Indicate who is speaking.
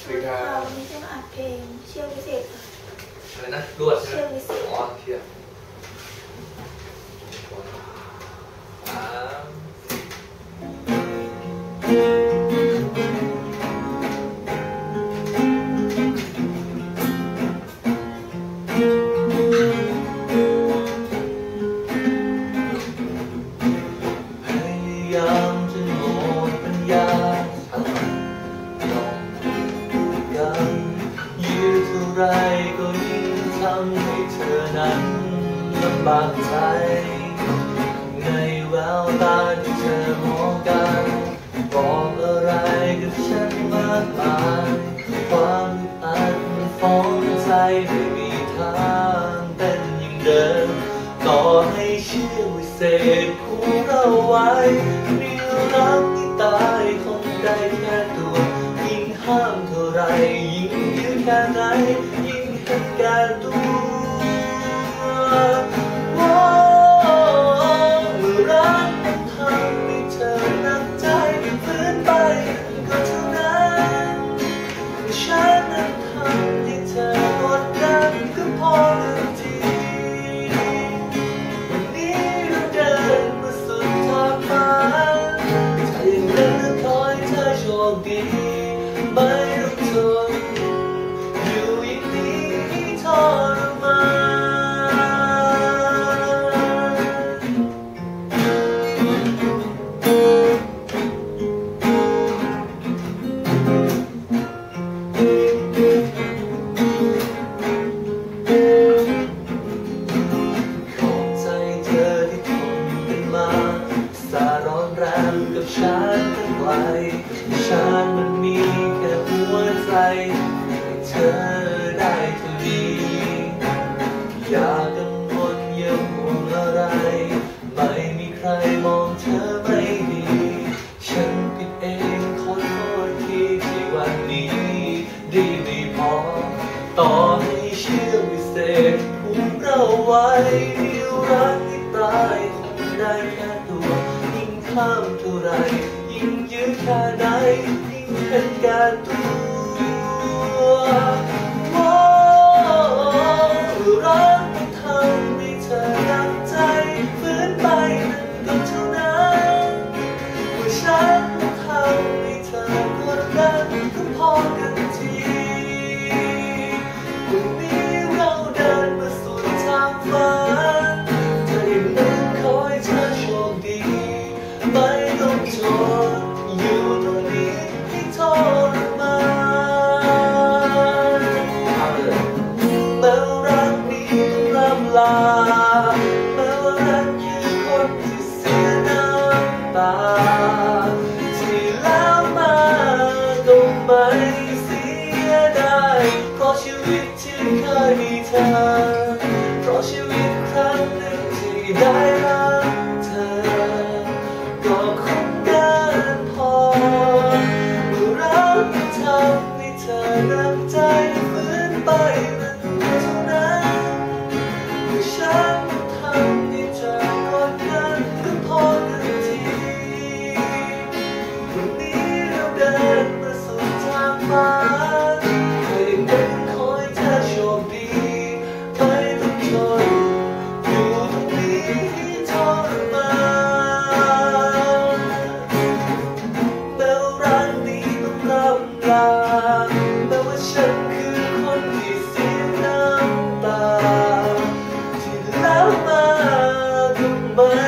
Speaker 1: วัสดีครับ
Speaker 2: วันนี้จะมาอัดเพลงเชี่ยววิเศษค่ะ
Speaker 1: อะไรนะรวดใช่ไหม
Speaker 2: เชี่ยววิเศษ
Speaker 1: อ๋อเชี่ยว
Speaker 3: พยายามจนหมดปัญญาทำลองพูดกันยืดเท่าไรก็ยิ่งทำให้เธอนั้นลำบากใจในแววตาที่เธอมองกันบอกอะไรกับฉันมากมายความอัดฟ้องใจไม่มีทางเป็นอย่างเดิมต่อให้เชื่อวิเศษคู่เราไว้นิรันดร์ที่ตายคงได้แค่ตัวยิ่งห้ามเท่าไรยิ่งยืดแค่ไหนยิ่งเห็นแก่ตัวเมื่อรักมันทำให้เธอหนักใจฝืนไปก็เท่านั้นฉันนั้นทำให้เธอกดดันก็พอกันทีวันนี้เราเดินมาสุดทางฝันถ้าอย่างนั้นขอให้เธอโชคดีไม่ต้องทนอยู่อย่างนี้ทรมานขอบใจเธอที่ทนกันมาสาร้อนแรงกับฉันทั้งไกลฉันมันมีแค่หัวใจให้เธอได้เท่านี้อย่ากังวลอย่าห่วงอะไรไม่มีใครมองเธอไม่ดีฉันผิดเองขอโทษที่วันนี้ดีไม่พอต่อให้เชื่อวิเศษผูกเราไว้รักที่ตายคงได้แค่ตัวยิ่งข้ามเท่าไรยิ่งยืดแค่ไหนยิ่งเห็นแก่ตัวรักมันทำให้เธอรักใจฝืนไปนั่นก็เท่านั้นว่าฉันทำให้เธอกดดันก็พอกันทีวันนี้เราเดินมาสู่ทางฝันถ้าอย่างนั้นขอให้เธอโชคดีไม่ต้องทนอยู่ตรงนี้ให้ทรมานแม้ว่ารักนี้ต้องร่ำลาแม้ว่ารักคือคนที่เสียน้ำตาที่แล้วมาก็ไม่เสียดายเพราะชีวิตที่เคยมีเธอเพราะชีวิตครั้งหนึ่งที่ได้รักเธอก็คงเกินพอเมื่อรักทำให้เธอรักใจฝืนไปมันก็เท่านั้นเมื่อฉันทำให้เธอกดดันก็พอกันทีวันนี้เราเดินมาสู่ทางฝันให้เป็นขอให้เธอโชคดีไม่ต้องทนอยู่ตรงนี้ทรมานแม้ว่ารักนี้ต้องร่ำลาแม้ว่าฉันคือคนที่เสียน้ำตาที่แล้วมาก็ไม่